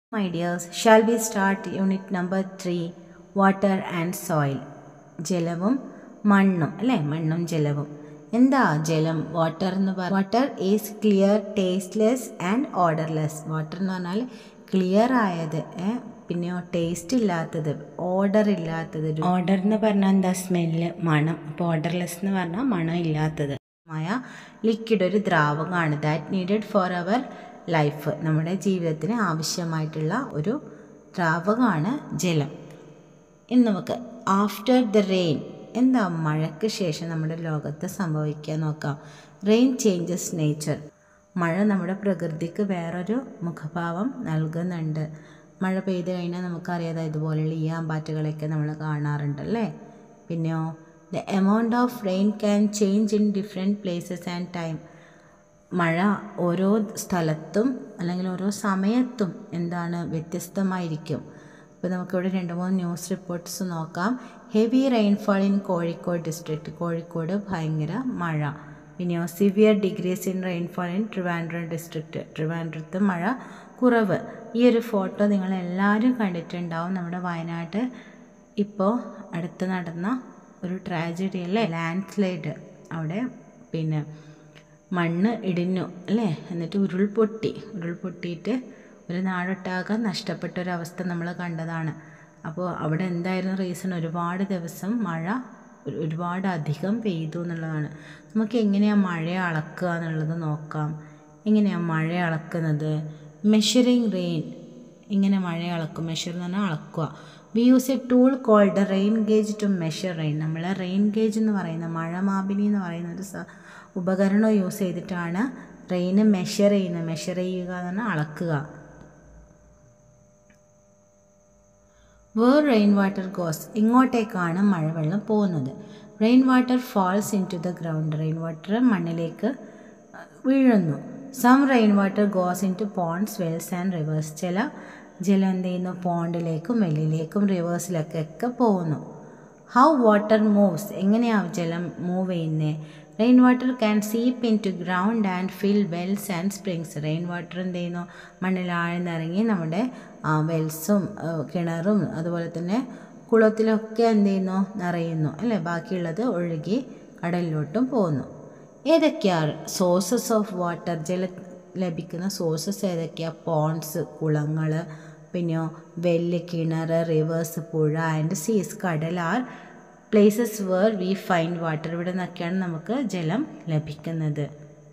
My dears, shall we start unit number 3, water and soil? ജലവും മണ്ണും അല്ലേ, മണ്ണും ജലവും. എന്താ ജലം? വാട്ടർ എന്ന് പറഞ്ഞാൽ water is clear, tasteless and odourless. Water എന്ന് പറഞ്ഞാൽ ക്ലിയർ ആയത്, പിന്നെയോ ടേസ്റ്റ് ഇല്ലാത്തത്, ഓർഡർ ഇല്ലാത്തത്. ഓർഡർ എന്ന് പറഞ്ഞാൽ എന്താ? സ്മെല്ല്, മണം. അപ്പോൾ ഓർഡർലെസ് എന്ന് പറഞ്ഞാൽ മണം ഇല്ലാത്തത്. ലിക്വിഡ്, ഒരു ദ്രാവകമാണ്. That needed for our life, നമ്മുടെ ജീവിതത്തിന് ആവശ്യമായിട്ടുള്ള ഒരു ദ്രാവകമാണ് ജലം. ഇന്ന് നമുക്ക് ആഫ്റ്റർ ദ റെയിൻ, എന്താ മഴയ്ക്ക് ശേഷം നമ്മുടെ ലോകത്ത് സംഭവിക്കാൻ നോക്കാം. Rain changes nature. മഴ നമ്മുടെ പ്രകൃതിക്ക് വേറൊരു മുഖഭാവം നൽകുന്നുണ്ട്. മഴ പെയ്ത് കഴിഞ്ഞാൽ നമുക്കറിയാതെ ഇതുപോലെയുള്ള ഈയാമ്പാറ്റകളൊക്കെ നമ്മൾ കാണാറുണ്ടല്ലേ. പിന്നെയോ the amount of rain can change in different places and time. മഴ ഓരോ സ്ഥലത്തും അല്ലെങ്കിൽ ഓരോ സമയത്തും എന്താണ് വ്യത്യസ്തമായിരിക്കും. ഇപ്പോൾ നമുക്കിവിടെ 2-3 ന്യൂസ് റിപ്പോർട്ട്സ് നോക്കാം. Heavy rainfall in Kozhikode district. Kozhikode ഭയങ്കര മഴ. പിന്നെയോ severe degrees in rainfall in Trivandrum district. ട്രിവാൻഡ്രത്ത് മഴ കുറവ്. ഈ ഒരു ഫോട്ടോ നിങ്ങളെല്ലാവരും കണ്ടിട്ടുണ്ടാവും. നമ്മുടെ വയനാട് ഇപ്പോൾ അടുത്ത് നടന്ന ഒരു ട്രാജഡി അല്ലേ, ലാൻഡ് സ്ലൈഡ്. അവിടെ പിന്നെ മണ്ണ് ഇടിഞ്ഞു അല്ലേ, എന്നിട്ട് ഉരുൾപൊട്ടിയിട്ട് ഒരു നാടൊട്ടാകെ നഷ്ടപ്പെട്ടൊരവസ്ഥ നമ്മൾ കണ്ടതാണ്. അപ്പോൾ അവിടെ എന്തായിരുന്നു റീസൺ? ഒരുപാട് ദിവസം മഴ ഒരുപാട് അധികം പെയ്തു എന്നുള്ളതാണ്. നമുക്ക് എങ്ങനെയാണ് മഴ അളക്കുക എന്നുള്ളത് നോക്കാം. എങ്ങനെയാണ് മഴ അളക്കുന്നത്? Measuring rain. ഇങ്ങനെ മഴ അളക്കും. മെഷർ എന്ന് പറഞ്ഞാൽ അളക്കുക. We use a tool called rain gauge to measure rain. നമ്മൾ റെയിൻ ഗേജ് എന്ന് പറയുന്ന, മഴമാപിനി എന്ന് പറയുന്ന ഒരു ഉപകരണം യൂസ് ചെയ്തിട്ടാണ് റെയിന് മെഷർ ചെയ്യുക എന്ന് പറഞ്ഞാൽ അളക്കുക. Where rain water goes. ഇങ്ങോട്ടേക്കാണ് മഴവെള്ളം പോകുന്നത്. Rain water falls into the ground. Rain water മണ്ണിലേക്ക് വീഴുന്നു. Some rain water goes into ponds, wells and rivers. ചില ജലം എന്ത് ചെയ്യുന്നു? പോണ്ടിലേക്കും വെള്ളിലേക്കും റിവേഴ്സിലേക്കൊക്കെ പോകുന്നു. How water moves. എങ്ങനെയാണ് ജലം മൂവ് ചെയ്യുന്നത്? Rain water can seep into ground and fill wells and springs. Rain water എന്ത് ചെയ്യുന്നു? മണ്ണിലാഴ്ന്നിറങ്ങി നമ്മുടെ വെൽസും കിണറും അതുപോലെ തന്നെ കുളത്തിലൊക്കെ എന്ത് ചെയ്യുന്നു? നിറയുന്നു അല്ലേ. ബാക്കിയുള്ളത് ഒഴുകി കടലിലോട്ടും പോകുന്നു. ഏതൊക്കെയാണ് സോഴ്സസ് ഓഫ് വാട്ടർ? ജലം ലഭിക്കുന്ന സോഴ്സസ് ഏതൊക്കെയാണ്? പോണ്ട്സ്, കുളങ്ങൾ, പിന്നെയോ വെല്ല്, കിണർ, റിവേഴ്സ്, പുഴ ആൻഡ് സീസ്, കടൽ are places where we find water. ഇവിടെ നിന്നൊക്കെയാണ് നമുക്ക് ജലം ലഭിക്കുന്നത്.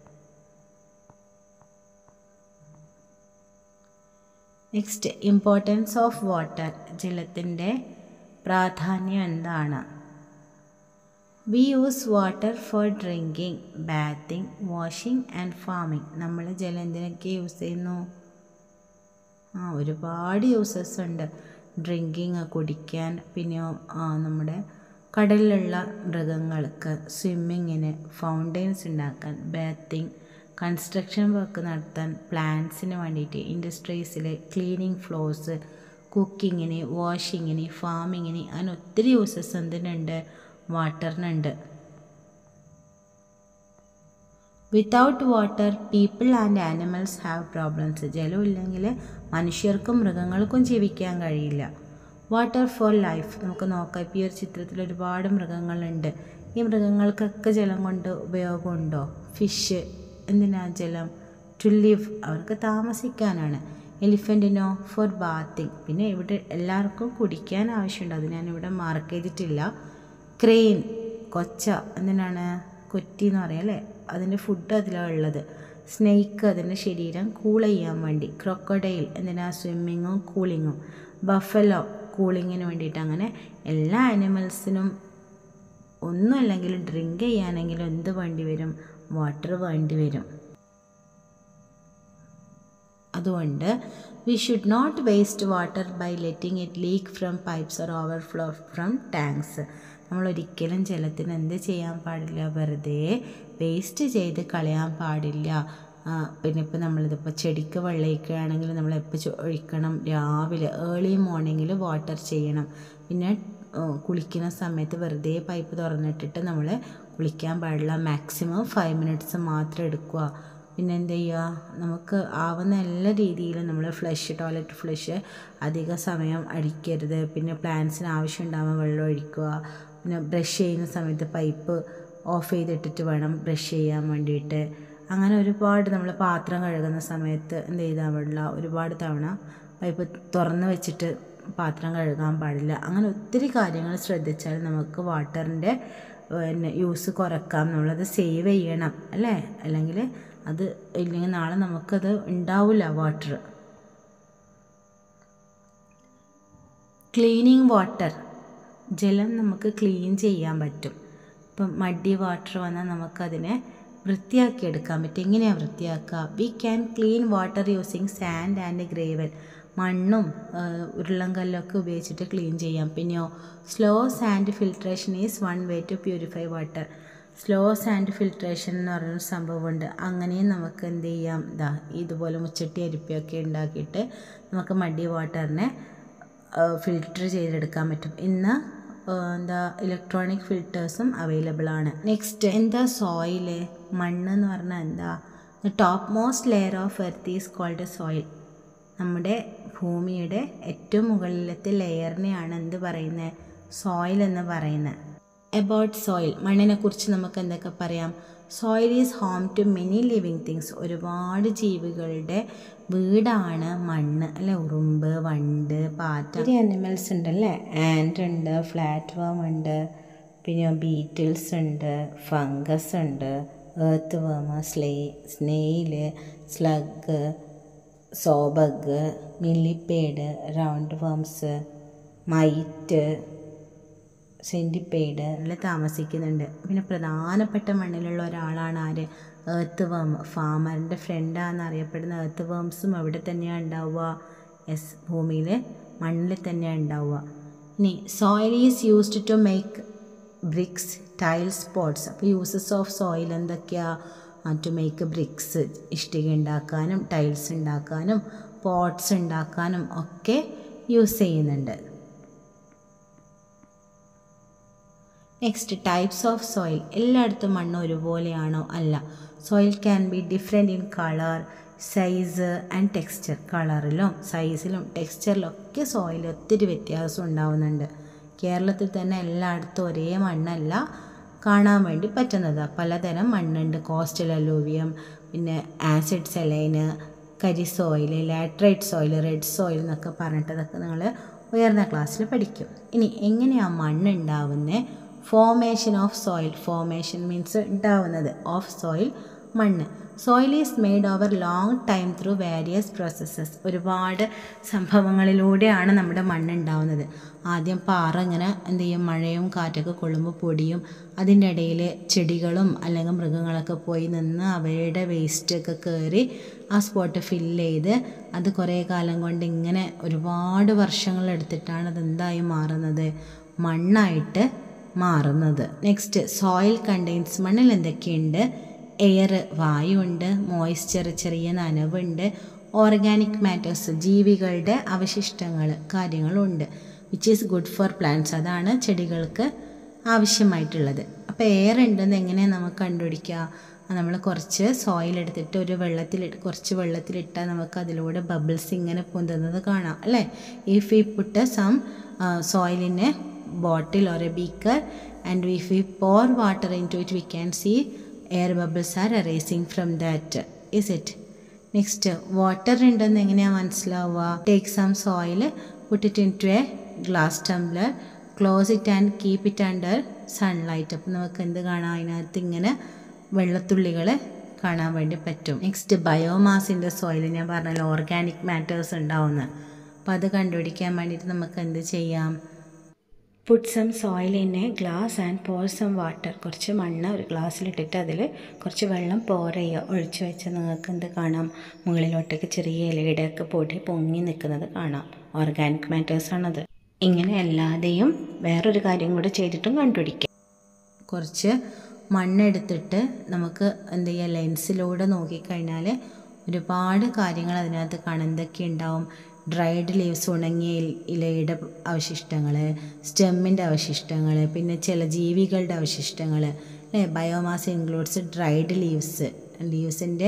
Next, importance of water. ജലത്തിൻ്റെ പ്രാധാന്യം എന്താണ്? We use water for drinking, bathing, washing and farming. നമ്മൾ ജലം എന്തിനൊക്കെ യൂസ് ചെയ്യുന്നു? ഒരുപാട് യൂസസ് ഉണ്ട്. ഡ്രിങ്കിങ്, കുടിക്കാൻ, പിന്നെയോ നമ്മുടെ കടലിലുള്ള മൃഗങ്ങൾക്ക്, സ്വിമ്മിങ്ങിന്, ഫൗണ്ടെയിൻസ് ഉണ്ടാക്കാൻ, ബാത്തിങ്, കൺസ്ട്രക്ഷൻ വർക്ക് നടത്താൻ, പ്ലാന്റ്സിന് വേണ്ടിയിട്ട്, ഇൻഡസ്ട്രീസിൽ ക്ലീനിങ് ഫ്ലോർസ്, കുക്കിങ്ങിന്, വാഷിങ്ങിന്, ഫാമിങ്ങിന്, അങ്ങനെ ഒത്തിരി യൂസസ് എന്തിനുണ്ട്? വാട്ടറിനുണ്ട്. Without water people and animals have problems. ജലം ഇല്ലെങ്കിൽ മനുഷ്യർക്കും മൃഗങ്ങൾക്കും ജീവിക്കാൻ കഴിയില്ല. Water for life. നമുക്ക് നോക്കാം. ഇപ്പോൾ ഈ ഒരു ചിത്രത്തിൽ ഒരുപാട് മൃഗങ്ങളുണ്ട്. ഈ മൃഗങ്ങൾക്കൊക്കെ ജലം കൊണ്ട് ഉപയോഗമുണ്ടോ? ഫിഷ് എന്തിനാ ജലം? ടു ലിവ്, അവർക്ക് താമസിക്കാനാണ്. എലിഫൻറ്റിനോ? Four bathing. പിന്നെ ഇവിടെ എല്ലാവർക്കും കുടിക്കാൻ ആവശ്യമുണ്ട്, അത് ഞാനിവിടെ മാർക്ക് ചെയ്തിട്ടില്ല. ക്രെയിൻ, കൊച്ച, എന്തിനാണ്? കൊറ്റി എന്ന് പറയാം അല്ലേ, അതിൻ്റെ ഫുഡ് അതിലാണ് ഉള്ളത്. സ്നെയ്ക്ക്, അതിൻ്റെ ശരീരം കൂൾ ചെയ്യാൻ വേണ്ടി. ക്രൊക്കഡൈൽ എന്തിനാ? സ്വിമ്മിങ്ങും കൂളിങ്ങും. ബഫലോ കൂളിങ്ങിന് വേണ്ടിയിട്ട്. അങ്ങനെ എല്ലാ ആനിമൽസിനും ഒന്നുമല്ലെങ്കിൽ ഡ്രിങ്ക് ചെയ്യാനെങ്കിലും എന്ത് വേണ്ടി വരും? വാട്ടർ വേണ്ടി വരും. അതുകൊണ്ട് we should not waste water by letting it leak from pipes or overflow from tanks. നമ്മൾ ഒരിക്കലും ജലത്തിന് എന്ത് ചെയ്യാൻ പാടില്ല? വെറുതെ വേസ്റ്റ് ചെയ്ത് കളയാൻ പാടില്ല. പിന്നെ ഇപ്പോൾ നമ്മളിതിപ്പോൾ ചെടിക്ക് വെള്ളം ഒഴിക്കുകയാണെങ്കിൽ നമ്മൾ എപ്പോൾ ഒഴിക്കണം? രാവിലെ ഏർലി മോർണിംഗിൽ വാട്ടർ ചെയ്യണം. പിന്നെ കുളിക്കുന്ന സമയത്ത് വെറുതെ പൈപ്പ് തുറന്നിട്ടിട്ട് നമ്മൾ കുളിക്കാൻ പാടില്ല. മാക്സിമം 5 മിനിറ്റ്സ് മാത്രം എടുക്കുക. പിന്നെ എന്ത് ചെയ്യുക, നമുക്ക് ആവുന്ന എല്ലാ രീതിയിലും നമ്മൾ ടോയ്ലറ്റ് ഫ്ലഷ് അധിക സമയം അടിക്കരുത്. പിന്നെ പ്ലാന്റ്സിന് ആവശ്യം ഉണ്ടാകുമ്പോൾ വെള്ളം ഒഴിക്കുക. പിന്നെ ബ്രഷ് ചെയ്യുന്ന സമയത്ത് പൈപ്പ് ഓഫ് ചെയ്തിട്ടിട്ട് വേണം ബ്രഷ് ചെയ്യാൻ വേണ്ടിയിട്ട്. അങ്ങനെ ഒരുപാട് നമ്മൾ പാത്രം കഴുകുന്ന സമയത്ത് എന്ത് ചെയ്താൽ പാടില്ല, ഒരുപാട് തവണ പൈപ്പ് തുറന്ന് വെച്ചിട്ട് പാത്രം കഴുകാൻ പാടില്ല. അങ്ങനെ ഒത്തിരി കാര്യങ്ങൾ ശ്രദ്ധിച്ചാൽ നമുക്ക് വാട്ടറിൻ്റെ യൂസ് കുറക്കാം. നമ്മളത് സേവ് ചെയ്യണം അല്ലേ, അല്ലെങ്കിൽ അത് ഇല്ലെങ്കിൽ നാളെ നമുക്കത് ഉണ്ടാവില്ല വാട്ടർ. ക്ലീനിങ് വാട്ടർ, ജലം നമുക്ക് ക്ലീൻ ചെയ്യാൻ പറ്റും. ഇപ്പം മഡി വാട്ടർ വന്നാൽ നമുക്കതിനെ വൃത്തിയാക്കി എടുക്കാൻ പറ്റും. എങ്ങനെയാണ് വൃത്തിയാക്കുക? We can clean water using sand and gravel. മണ്ണും ഉരുളൻകല്ലൊക്കെ ഉപയോഗിച്ചിട്ട് ക്ലീൻ ചെയ്യാം. പിന്നെയോ slow sand filtration is one way to purify water. Slow sand filtration എന്ന് പറയുന്ന സംഭവമുണ്ട്. അങ്ങനെയും നമുക്ക് എന്ത് ചെയ്യാം, ഇതുപോലെ മുച്ചട്ടി അരിപ്പയൊക്കെ ഉണ്ടാക്കിയിട്ട് നമുക്ക് മഡി വാട്ടറിനെ ഫിൽറ്റർ ചെയ്തെടുക്കാൻ പറ്റും. ഇന്ന് ഇലക്ട്രോണിക് ഫിൽറ്റേഴ്സും അവൈലബിൾ ആണ്. നെക്സ്റ്റ് എന്താ സോയില്? മണ്ണ് എന്ന് പറഞ്ഞാൽ എന്താ? The top most layer of earth is called soil. നമ്മുടെ ഭൂമിയുടെ ഏറ്റവും മുകളിലത്തെ ലെയറിനെയാണ് എന്ത് പറയുന്നത്? സോയിൽ എന്ന് പറയുന്നത്. എബൌട്ട് സോയിൽ, മണ്ണിനെ കുറിച്ച് നമുക്ക് എന്തൊക്കെ പറയാം? Soil is home to many living things. ഒരുപാട് ജീവികളുടെ വീടാണ് മണ്ണ് അല്ലേ. ഉറുമ്പ്, വണ്ട്, പാറ്റ, ഒത്തിരി അനിമൽസ് ഉണ്ട് അല്ലേ. ആൻഡ് ഉണ്ട്, ഫ്ലാറ്റ് വർം ഉണ്ട്, പിന്നെ ബീറ്റിൽസ് ഉണ്ട്, ഫംഗസ് ഉണ്ട്, earth worm, snail, slug, sowbug, millipede, round worms, mite, centipede എല്ലാം താമസിക്കുന്നുണ്ട്. പിന്നെ പ്രധാനപ്പെട്ട മണ്ണിലുള്ള ഒരാളാണ് ആര്? എർത്ത് വർം. ഫാമറിൻ്റെ ഫ്രണ്ടാണെന്ന് അറിയപ്പെടുന്ന എർത്ത് വർംസും എവിടെ തന്നെയാണ് ഉണ്ടാവുക? ഭൂമിയിൽ മണ്ണിൽ തന്നെയാണ് ഉണ്ടാവുക. ഇനി soil is used to make bricks, tiles, pots. അപ്പോൾ യൂസസ് ഓഫ് സോയിൽ എന്തൊക്കെയാണ്? ടു മേക്ക് ബ്രിക്സ്, ഇഷ്ടിക ഉണ്ടാക്കാനും ടൈൽസ് ഉണ്ടാക്കാനും പോട്ട്സ് ഉണ്ടാക്കാനും ഒക്കെ യൂസ് ചെയ്യുന്നുണ്ട്. Next types of soil. എല്ലായിടത്തും മണ്ണ് ഒരുപോലെയാണോ? അല്ല. Soil can be different in colour, size and texture. കളറിലും സൈസിലും ടെക്സ്ചറിലും ഒക്കെ സോയിൽ ഒത്തിരി വ്യത്യാസം ഉണ്ടാവുന്നുണ്ട്. കേരളത്തിൽ തന്നെ എല്ലായിടത്തും ഒരേ മണ്ണല്ല കാണാൻ വേണ്ടി പറ്റുന്നത്. പലതരം മണ്ണുണ്ട്. കോസ്റ്റൽ അലൂവിയം, പിന്നെ ആസിഡ് സെലൈന്, കരി soil, laterite soil, red soil എന്നൊക്കെ പറഞ്ഞിട്ടതൊക്കെ നിങ്ങൾ ഉയർന്ന ക്ലാസ്സിൽ പഠിക്കും. ഇനി എങ്ങനെയാണ് മണ്ണ് ഉണ്ടാവുന്നത്? Formation of soil. Formation means ഉണ്ടാവുന്നത്. ഓഫ് സോയിൽ, മണ്ണ്. Soil is made over long time through various processes. ഒരുപാട് സംഭവങ്ങളിലൂടെയാണ് നമ്മുടെ മണ്ണ് ഉണ്ടാവുന്നത്. ആദ്യം പാറ ഇങ്ങനെ എന്ത് ചെയ്യും, മഴയും കാറ്റൊക്കെ കൊള്ളുമ്പോൾ പൊടിയും, അതിൻ്റെ ഇടയിൽ ചെടികളും അല്ലെങ്കിൽ മൃഗങ്ങളൊക്കെ പോയി നിന്ന് അവയുടെ വേസ്റ്റൊക്കെ കയറി ആ സ്പോട്ട് ഫില്ല് ചെയ്ത് അത് കുറേ കാലം കൊണ്ട് ഇങ്ങനെ ഒരുപാട് വർഷങ്ങളെടുത്തിട്ടാണ് അതെന്തായി മാറുന്നത്? മണ്ണായിട്ട് മാറുന്നത്. Next soil contains. മണ്ണിൽ എന്തൊക്കെയുണ്ട്? എയർ, വായുണ്ട്, മോയ്സ്ചർ, ചെറിയ നനവുണ്ട്, ഓർഗാനിക് മാറ്റേഴ്സ്, ജീവികളുടെ അവശിഷ്ടങ്ങൾ, കാര്യങ്ങളുണ്ട്. Which is good for plants. അതാണ് ചെടികൾക്ക് ആവശ്യമായിട്ടുള്ളത്. അപ്പോൾ എയർ ഉണ്ടെന്ന് എങ്ങനെയാണ് നമുക്ക് കണ്ടുപിടിക്കുക? നമ്മൾ കുറച്ച് സോയിൽ എടുത്തിട്ട് കുറച്ച് വെള്ളത്തിലിട്ടാൽ നമുക്ക് അതിലൂടെ ബബിൾസ് ഇങ്ങനെ പൊന്തുന്നത് കാണാം അല്ലേ. If we put some soil in a bottle or a beaker and if we pour water into it we can see air bubbles are arising from that. Is it? Next, water ഉണ്ടെന്ന് എങ്ങനെയാണ് മനസ്സിലാവുക? Take some soil, put it into a glass tumbler, close it and keep it under sunlight. അപ്പോൾ നമുക്ക് എന്ത് കാണാം? അതിനകത്ത് ഇങ്ങനെ വെള്ളത്തുള്ളികൾ കാണാൻ വേണ്ടി പറ്റും. നെക്സ്റ്റ് ബയോമാസിൻ്റെ സോയിൽ. ഞാൻ പറഞ്ഞല്ലോ ഓർഗാനിക് മാറ്റേഴ്സ് ഉണ്ടാവുന്നത്. അപ്പോൾ അത് കണ്ടുപിടിക്കാൻ വേണ്ടിയിട്ട് നമുക്ക് എന്ത് ചെയ്യാം? Put some soil in a glass and pour some water. കുറച്ച് മണ്ണ് ഒരു ഗ്ലാസ്സിലിട്ടിട്ട് അതിൽ കുറച്ച് വെള്ളം പോർ ചെയ്യുക. ഒഴിച്ചു വെച്ചാൽ നിങ്ങൾക്ക് എന്ത് കാണാം? മുകളിലോട്ടൊക്കെ ചെറിയ ഇലയുടെയൊക്കെ പൊടി പൊങ്ങി നിൽക്കുന്നത് കാണാം. ഓർഗാനിക് മാറ്റേഴ്സാണത്. ഇങ്ങനെ അല്ലാതെയും വേറൊരു കാര്യം കൂടെ ചെയ്തിട്ടും കണ്ടുപിടിക്കാം. കുറച്ച് മണ്ണെടുത്തിട്ട് നമുക്ക് എന്ത് ചെയ്യുക? ലെൻസിലൂടെ നോക്കിക്കഴിഞ്ഞാൽ ഒരുപാട് കാര്യങ്ങൾ അതിനകത്ത് കാണാൻ. എന്തൊക്കെ ഉണ്ടാവും? ഡ്രൈഡ് ലീവ്സ്, ഉണങ്ങിയ ഇലയുടെ അവശിഷ്ടങ്ങൾ, സ്റ്റെമ്മിൻ്റെ അവശിഷ്ടങ്ങൾ, പിന്നെ ചില ജീവികളുടെ അവശിഷ്ടങ്ങൾ അല്ലേ. ബയോമാസ് ഇൻക്ലൂഡ്സ് ഡ്രൈഡ് ലീവ്സിൻ്റെ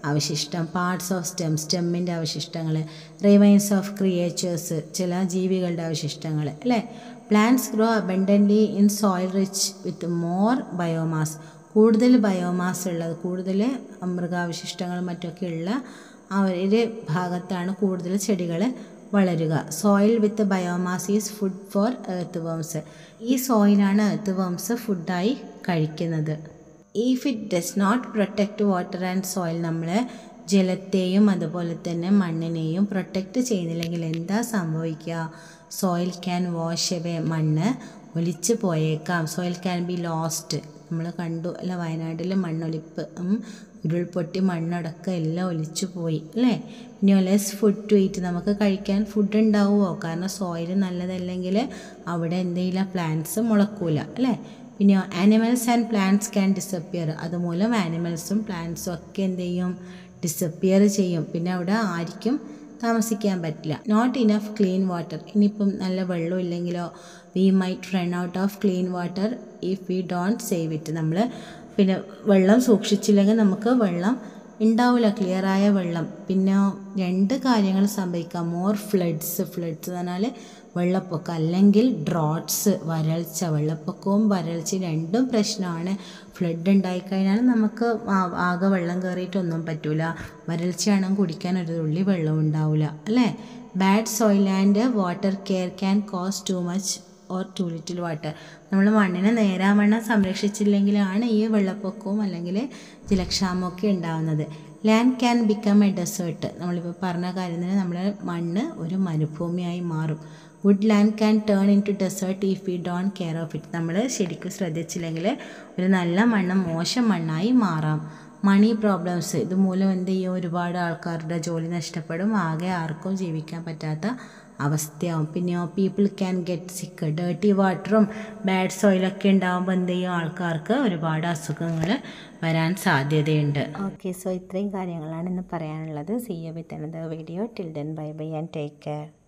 അവശിഷ്ടം, പാർട്സ് ഓഫ് സ്റ്റെമ്മിൻ്റെ അവശിഷ്ടങ്ങൾ, റിമൈൻസ് ഓഫ് ക്രിയേച്ചേഴ്സ്, ചില ജീവികളുടെ അവശിഷ്ടങ്ങൾ അല്ലേ. Plants grow abundantly in soil rich with more biomass, കൂടുതൽ ബയോമാസ് ഉള്ളത്, കൂടുതൽ മൃഗാവശിഷ്ടങ്ങളും മറ്റൊക്കെ ഉള്ള ആ ഒരു ഭാഗത്താണ് കൂടുതൽ ചെടികൾ വളരുക. Soil with biomass is food for earth worms, ഈ സോയിലാണ് എർത്ത് വേംസ് ഫുഡായി കഴിക്കുന്നത്. If it does not protect water and soil, നമ്മൾ ജലത്തെയും അതുപോലെ തന്നെ മണ്ണിനെയും പ്രൊട്ടക്റ്റ് ചെയ്യുന്നില്ലെങ്കിൽ എന്താ സംഭവിക്കുക? സോയിൽ ക്യാൻ വാഷ് അവേ, മണ്ണ് ഒലിച്ച് പോയേക്കാം. സോയിൽ ക്യാൻ ബി ലോസ്റ്റ്, നമ്മൾ കണ്ടു അല്ല വയനാട്ടിൽ മണ്ണൊലിപ്പ്, ഉരുൾപൊട്ടി മണ്ണടക്കം എല്ലാം ഒലിച്ചു പോയി അല്ലേ. പിന്നെ ലെസ് ഫുഡ് ടു ഈറ്റ്, നമുക്ക് കഴിക്കാൻ ഫുഡ് ഉണ്ടാവുമോ? കാരണം സോയിൽ നല്ലതല്ലെങ്കിൽ അവിടെ എന്തെങ്കിലും പ്ലാന്റ്സ് മുളക്കൂല അല്ലേ. പിന്നെ animals and plants can disappear, അതുമൂലം ആനിമൽസും പ്ലാന്റ്സും ഒക്കെ എന്ത് ചെയ്യും? ഡിസപ്പിയർ ചെയ്യും. പിന്നെ അവിടെ ആർക്കും താമസിക്കാൻ പറ്റില്ല. നോട്ട് ഇനഫ് ക്ലീൻ വാട്ടർ, ഇനിയിപ്പം നല്ല വെള്ളം ഇല്ലെങ്കിലോ? We might run out of clean water if we don't save it, നമ്മൾ പിന്നെ വെള്ളം സൂക്ഷിച്ചില്ലെങ്കിൽ നമുക്ക് വെള്ളം ഉണ്ടാവില്ല, ക്ലിയറായ വെള്ളം. പിന്നെ രണ്ട് കാര്യങ്ങൾ സംഭവിക്കാം. മോർ ഫ്ലഡ്സ് എന്ന് പറഞ്ഞാൽ വെള്ളപ്പൊക്കം, അല്ലെങ്കിൽ ഡ്രോട്ട്സ് വരൾച്ച. വെള്ളപ്പൊക്കവും വരൾച്ചയും രണ്ടും പ്രശ്നമാണ്. ഫ്ലഡ് ഉണ്ടായിക്കഴിഞ്ഞാൽ നമുക്ക് ആകെ വെള്ളം കയറിയിട്ടൊന്നും പറ്റില്ല. വരൾച്ചയാണെങ്കിൽ കുടിക്കാൻ ഒരു തുള്ളി വെള്ളം ഉണ്ടാവില്ല അല്ലേ. Bad soil and water care can cause too much or too little water, നമ്മൾ മണ്ണിനെ നേരാവണ്ണം സംരക്ഷിച്ചില്ലെങ്കിലാണ് ഈ വെള്ളപ്പൊക്കവും അല്ലെങ്കിൽ ജലക്ഷാമമൊക്കെ ഉണ്ടാകുന്നത്. Land can become a desert, നമ്മളിപ്പോൾ പറഞ്ഞ കാര്യത്തിന് നമ്മുടെ മണ്ണ് ഒരു മരുഭൂമിയായി മാറും. Wood land can turn into desert if we don't care of it, നമ്മൾ ശരിക്കും ശ്രദ്ധിച്ചില്ലെങ്കിൽ ഒരു നല്ല മണ്ണ് മോശം മണ്ണായി മാറാം. മണി പ്രോബ്ലംസ്, ഇതുമൂലം എന്ത് ചെയ്യും? ഒരുപാട് ആൾക്കാരുടെ ജോലി നഷ്ടപ്പെടും, ആകെ ആർക്കും ജീവിക്കാൻ പറ്റാത്ത അവസ്ഥയാവും. പിന്നെയോ people can get sick, dirty വാട്ടറും ബാഡ് സോയിലൊക്കെ ഉണ്ടാകുമ്പോൾ എന്ത് ചെയ്യും? ആൾക്കാർക്ക് ഒരുപാട് അസുഖങ്ങൾ വരാൻ സാധ്യതയുണ്ട്. ഓക്കെ, സോ ഇത്രയും കാര്യങ്ങളാണ് ഇന്ന് പറയാനുള്ളത്. See you with another video. Till then bye bye and take care.